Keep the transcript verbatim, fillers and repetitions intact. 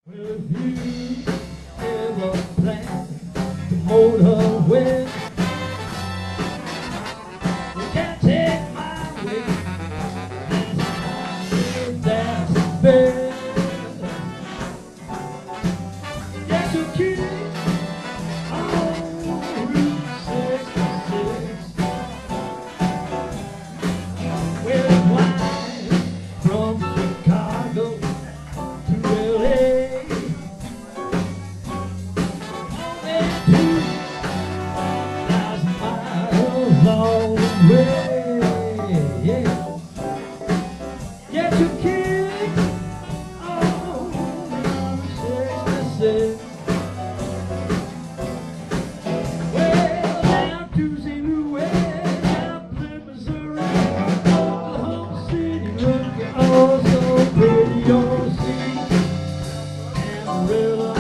Well, if you ever plan to motor west, you can't take my way. That's the best. Yes, you can. On Route sixty-six. Well, it winds from Chicago to L A. Really